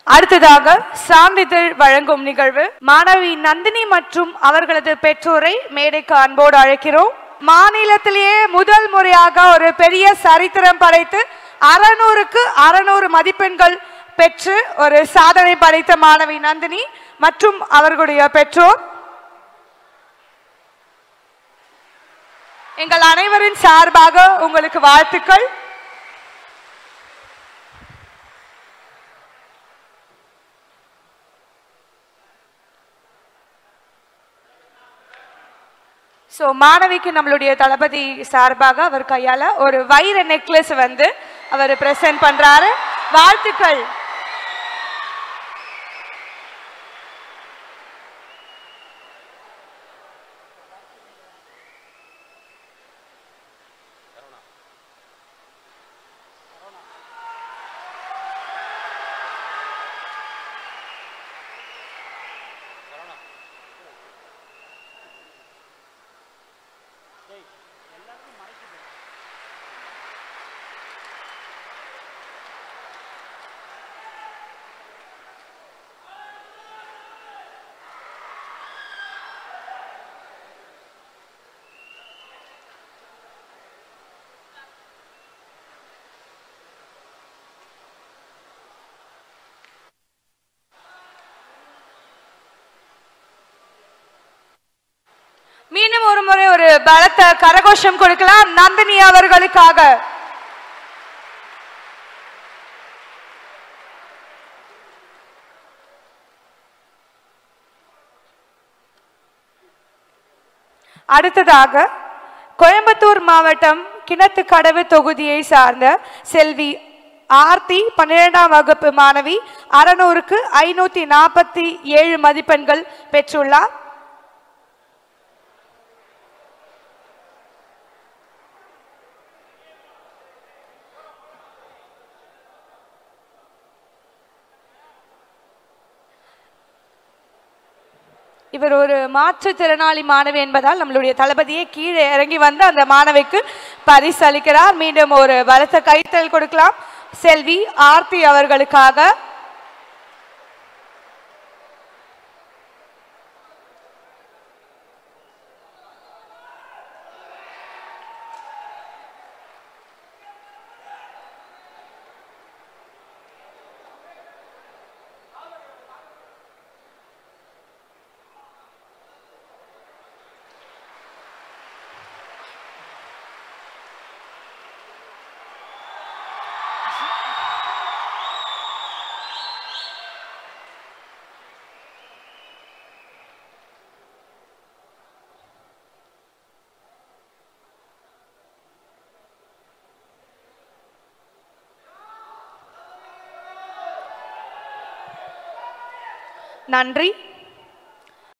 அடுத்ததாக சான்றிதழ் வழங்கும் நிகழ்வு. மாணவி நந்தினி மற்றும் அவர்களது பெற்றோரை மேடைக்கு அன்போடு அழைக்கிறோம். மாநிலத்திலேயே முதல் முறையாக ஒரு பெரிய சரித்திரம் படைத்து 600க்கு 600 மதிப்பெண்கள் பெற்று ஒரு சாதனை படைத்த மாணவி நந்தினி மற்றும் அவர்களுடைய பெற்றோர் எங்கள் அனைவரின் சார்பாக உங்களுக்கு வாழ்த்துக்கள். மாணவிக்கு நம்மளுடைய தளபதி சார்பாக அவர் கையால ஒரு வைர நெக்லஸ் வந்து அவர் பிரசன்ட் பண்றாரு. வாழ்த்துக்கள். மீண்டும் ஒரு முறை ஒரு பலத்த கரகோஷம் கொடுக்கலாம் நந்தினி அவர்களுக்காக. அடுத்ததாக கோயம்புத்தூர் மாவட்டம் கிணத்துக்கடவு தொகுதியை சார்ந்த செல்வி ஆர்த்தி 12ஆம் வகுப்பு மாணவி 600க்கு 547 மதிப்பெண்கள் பெற்றுள்ளார். இவர் ஒரு மாற்றுத்திறனாளி மாணவி என்பதால் நம்மளுடைய தளபதியை கீழே இறங்கி வந்து அந்த மாணவிக்கு பரிசு அளிக்கிறார். மீண்டும் ஒரு பலத்த கைத்தல் கொடுக்கலாம் செல்வி ஆர்த்தி அவர்களுக்காக. நன்றி.